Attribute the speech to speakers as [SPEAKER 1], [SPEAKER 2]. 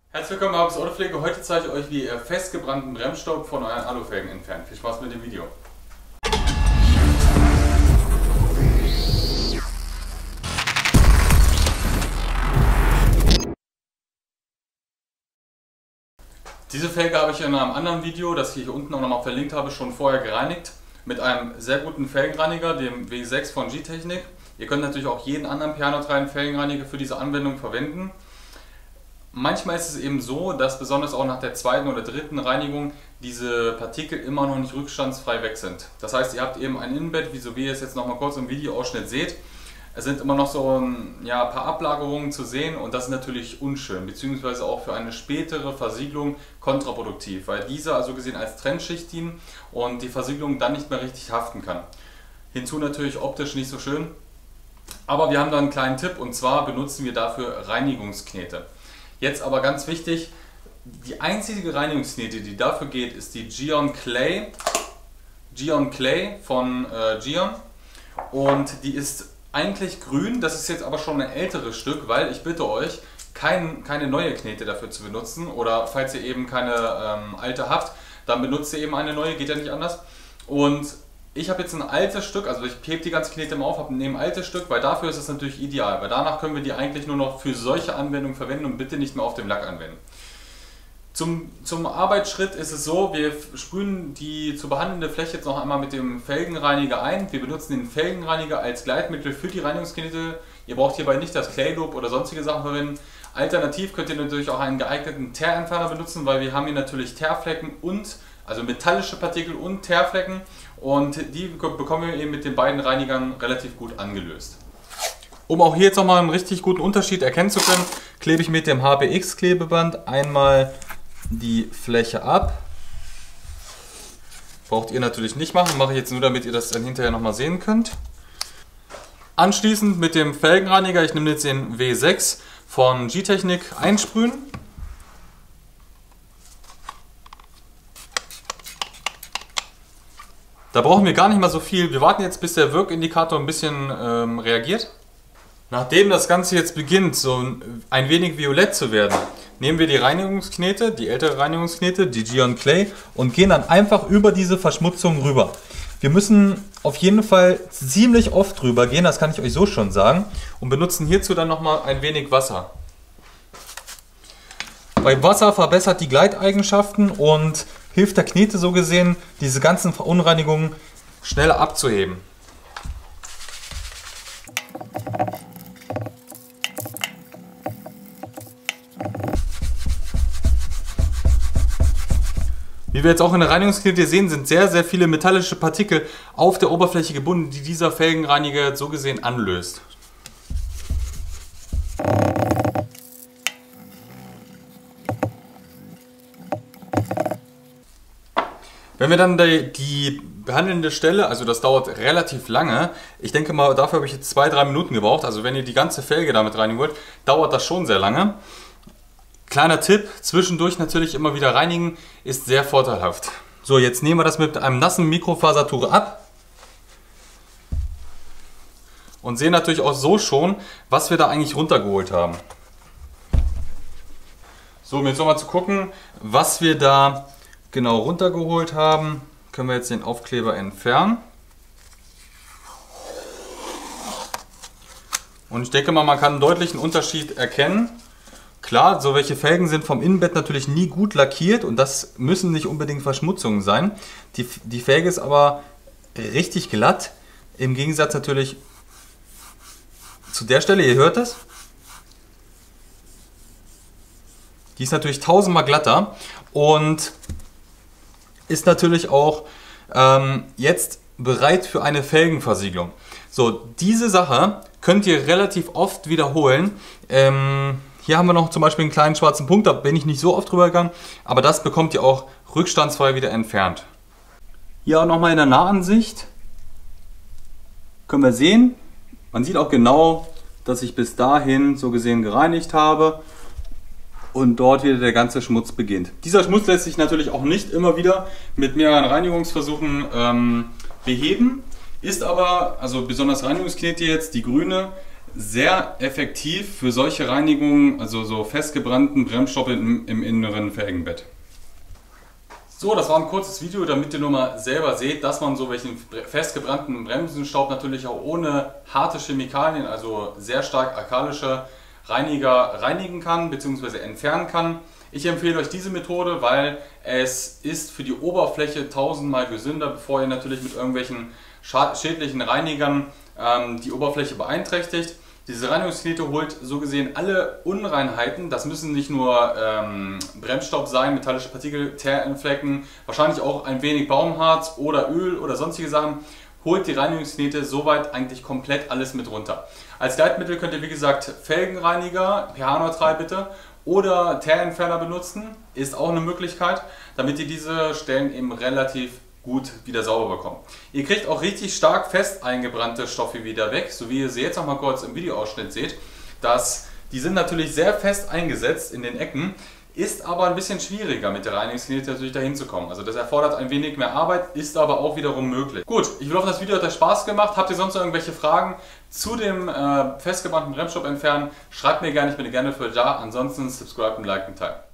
[SPEAKER 1] Herzlich willkommen bei Habs Autopflege. Heute zeige ich euch, wie ihr festgebrannten Bremsstaub von euren Alufelgen entfernt. Viel Spaß mit dem Video. Diese Felge habe ich in einem anderen Video, das ich hier unten auch nochmal verlinkt habe, schon vorher gereinigt. Mit einem sehr guten Felgenreiniger, dem W6 von G-Technik. Ihr könnt natürlich auch jeden anderen pianotreuen Felgenreiniger für diese Anwendung verwenden. Manchmal ist es eben so, dass besonders auch nach der zweiten oder dritten Reinigung diese Partikel immer noch nicht rückstandsfrei weg sind. Das heißt, ihr habt eben ein Innenbett, wie ihr es jetzt nochmal kurz im Videoausschnitt seht. Es sind immer noch so ein paar Ablagerungen zu sehen und das ist natürlich unschön, beziehungsweise auch für eine spätere Versiegelung kontraproduktiv, weil diese also gesehen als Trennschicht dienen und die Versiegelung dann nicht mehr richtig haften kann. Hinzu natürlich optisch nicht so schön, aber wir haben da einen kleinen Tipp und zwar benutzen wir dafür Reinigungsknete. Jetzt aber ganz wichtig, die einzige Reinigungsknete, die dafür geht, ist die Geon Clay von Geon und die ist eigentlich grün, das ist jetzt aber schon ein älteres Stück, weil ich bitte euch, keine neue Knete dafür zu benutzen oder falls ihr eben keine alte habt, dann benutzt ihr eben eine neue, geht ja nicht anders. Und ich habe jetzt ein altes Stück, also ich hebe die ganze Knete mal auf, nehme ein altes Stück, weil dafür ist es natürlich ideal, weil danach können wir die eigentlich nur noch für solche Anwendungen verwenden und bitte nicht mehr auf dem Lack anwenden. Zum Arbeitsschritt ist es so, wir sprühen die zu behandelnde Fläche jetzt noch einmal mit dem Felgenreiniger ein. Wir benutzen den Felgenreiniger als Gleitmittel für die Reinigungsknete. Ihr braucht hierbei nicht das Clayloop oder sonstige Sachen verwenden. Alternativ könnt ihr natürlich auch einen geeigneten Teerentferner benutzen, weil wir haben hier natürlich Teerflecken also metallische Partikel und Teerflecken und die bekommen wir eben mit den beiden Reinigern relativ gut angelöst. Um auch hier jetzt nochmal einen richtig guten Unterschied erkennen zu können, klebe ich mit dem HBX Klebeband einmal die Fläche ab. Braucht ihr natürlich nicht machen, mache ich jetzt nur, damit ihr das dann hinterher nochmal sehen könnt. Anschließend mit dem Felgenreiniger, ich nehme jetzt den W6 von G-Technik, einsprühen. Da brauchen wir gar nicht mal so viel. Wir warten jetzt, bis der Wirkindikator ein bisschen reagiert. Nachdem das Ganze jetzt beginnt, so ein wenig violett zu werden, nehmen wir die Reinigungsknete, die ältere Reinigungsknete, die Geon Clay, und gehen dann einfach über diese Verschmutzung rüber. Wir müssen auf jeden Fall ziemlich oft drüber gehen, das kann ich euch so schon sagen, und benutzen hierzu dann nochmal ein wenig Wasser. Beim Wasser verbessert die Gleiteigenschaften und hilft der Knete so gesehen, diese ganzen Verunreinigungen schneller abzuheben. Wie wir jetzt auch in der Reinigungsknete sehen, sind sehr, sehr viele metallische Partikel auf der Oberfläche gebunden, die dieser Felgenreiniger so gesehen anlöst. Wenn wir dann die behandelnde Stelle, also das dauert relativ lange, ich denke mal, dafür habe ich jetzt 2-3 Minuten gebraucht, also wenn ihr die ganze Felge damit reinigen wollt, dauert das schon sehr lange. Kleiner Tipp, zwischendurch natürlich immer wieder reinigen, ist sehr vorteilhaft. So, jetzt nehmen wir das mit einem nassen Mikrofasertuch ab und sehen natürlich auch so schon, was wir da eigentlich runtergeholt haben. So, um jetzt nochmal zu gucken, was wir da genau runtergeholt haben, können wir jetzt den Aufkleber entfernen. Und ich denke mal, man kann einen deutlichen Unterschied erkennen. Klar, so welche Felgen sind vom Innenbett natürlich nie gut lackiert und das müssen nicht unbedingt Verschmutzungen sein. Die Felge ist aber richtig glatt, im Gegensatz natürlich zu der Stelle, ihr hört es. Die ist natürlich tausendmal glatter und ist natürlich auch jetzt bereit für eine Felgenversiegelung. So, diese Sache könnt ihr relativ oft wiederholen. Hier haben wir noch zum Beispiel einen kleinen schwarzen Punkt, da bin ich nicht so oft drüber gegangen, aber das bekommt ihr auch rückstandsfrei wieder entfernt. Hier auch nochmal in der Nahansicht können wir sehen, man sieht auch genau, dass ich bis dahin so gesehen gereinigt habe und dort wieder der ganze Schmutz beginnt. Dieser Schmutz lässt sich natürlich auch nicht immer wieder mit mehreren Reinigungsversuchen beheben, ist aber, also besonders Reinigungsknete jetzt, die grüne, sehr effektiv für solche Reinigungen, also so festgebrannten Bremsstaub im inneren Felgenbett. So, das war ein kurzes Video, damit ihr nur mal selber seht, dass man so welchen festgebrannten Bremsenstaub natürlich auch ohne harte Chemikalien, also sehr stark alkalische Reiniger reinigen kann bzw. entfernen kann. Ich empfehle euch diese Methode, weil es ist für die Oberfläche tausendmal gesünder, bevor ihr natürlich mit irgendwelchen schädlichen Reinigern die Oberfläche beeinträchtigt. Diese Reinigungsknete holt so gesehen alle Unreinheiten, das müssen nicht nur Bremsstaub sein, metallische Partikel, Teerflecken, wahrscheinlich auch ein wenig Baumharz oder Öl oder sonstige Sachen, holt die Reinigungsknete soweit eigentlich komplett alles mit runter. Als Gleitmittel könnt ihr wie gesagt Felgenreiniger, pH-neutral bitte, oder Teerentferner benutzen, ist auch eine Möglichkeit, damit ihr diese Stellen eben relativ gut wieder sauber bekommen. Ihr kriegt auch richtig stark fest eingebrannte Stoffe wieder weg, so wie ihr sie jetzt noch mal kurz im Videoausschnitt seht. Die sind natürlich sehr fest eingesetzt in den Ecken, ist aber ein bisschen schwieriger mit der Reinigungsknete natürlich dahin zu kommen. Also das erfordert ein wenig mehr Arbeit, ist aber auch wiederum möglich. Gut, ich hoffe, das Video hat euch Spaß gemacht. Habt ihr sonst noch irgendwelche Fragen zu dem festgebrannten Bremsstaub entfernen? Schreibt mir gerne, ich bin gerne für da. Ansonsten subscribe und like und teilen.